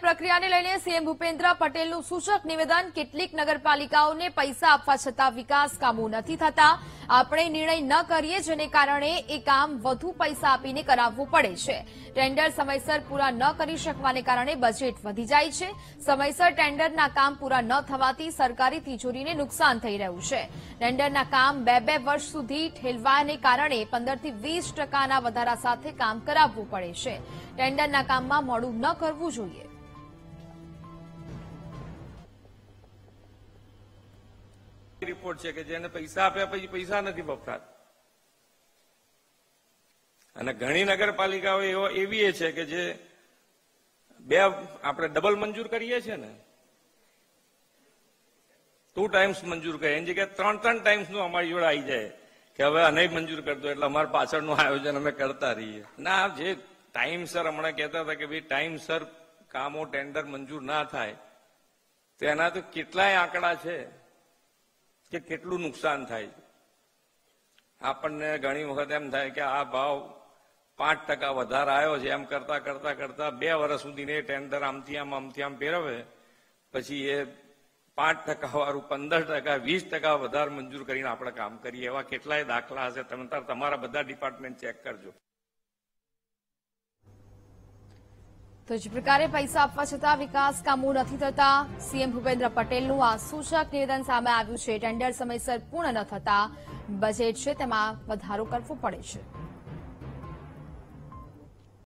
પ્રક્રિયાને લઈને સીએમ ભૂપેન્દ્ર પટેલનું સૂચક નિવેદન કેટલીક નગરપાલિકાઓને પૈસા આપવા છતાં વિકાસ કામો નથી થતા. આપણે નિર્ણય ન કરીએ જેને કારણે એ કામ વધુ પૈસા આપીને કરાવવું પડે છે. ટેન્ડર સમયસર પૂરા ન કરી શકવાને કારણે બજેટ વધી જાય છે. સમયસર ટેન્ડરના કામ પૂરા ન થવાથી સરકારી તિજોરીને નુકસાન થઈ રહ્યું છે. ટેન્ડરના કામ બે વર્ષ સુધી ઠેલવાને કારણે 15 થી 20% વધારા સાથે કામ કરાવવું પડે છે. ટેન્ડરના કામમાં મોડું ન કરવું જોઈએ. રિપોર્ટ છે કે જેને પૈસા આપ્યા પછી પૈસા નથી વપરાતા અને ઘણી નગરપાલિકાઓ એવી છે કે જે આપણે ડબલ મંજૂર કરીએ છીએ ને 2 ટાઈમ્સ મંજૂર કરીએ એની જગ્યાએ 3 ટાઈમ્સ નું અમારી જોડે આવી જાય કે હવે આને મંજૂર કરી દો એટલે અમારા પાછળનું આયોજન અમે કરતા રહીએ. ના, જે ટાઈમસર હમણાં કહેતા હતા કે ભાઈ ટાઈમસર કામો ટેન્ડર મંજૂર ના થાય તો એના તો કેટલાય આંકડા છે કે કેટલું નુકસાન થાય છે. આપણને ઘણી વખત એમ થાય કે આ ભાવ 5% વધારે આવ્યો છે એમ કરતા 2 વર્ષ સુધી ટેન્ડર આમથી આમ ફેરવે પછી એ 5% વાળું 15%, 20% વધારે મંજૂર કરીને આપણે કામ કરીએ. એવા કેટલાય દાખલા હશે. તમે તમારા બધા ડિપાર્ટમેન્ટ ચેક કરજો. તો જ પ્રકારે પૈસા આપવા છતાં વિકાસ કામો નથી થતા. સીએમ ભૂપેન્દ્ર પટેલનું આ સૂચક નિવેદન સામે આવ્યું છે. ટેન્ડર સમયસર પૂર્ણ ન થતા બજેટ છે તેમાં વધારો કરવો પડે છે.